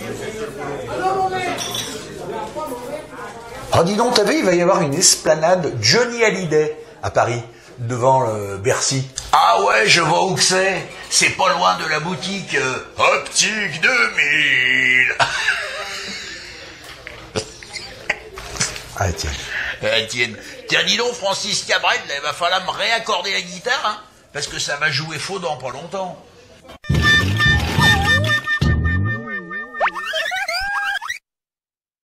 Ah, dis donc, t'as vu, il va y avoir une esplanade Johnny Hallyday à Paris, devant Bercy. Ah ouais, je vois où que c'est. C'est pas loin de la boutique Optique 2000. Ah, tiens. Tiens, dis donc, Francis Cabrel, il va falloir me réaccorder la guitare, hein, parce que ça va jouer faux dans pas longtemps.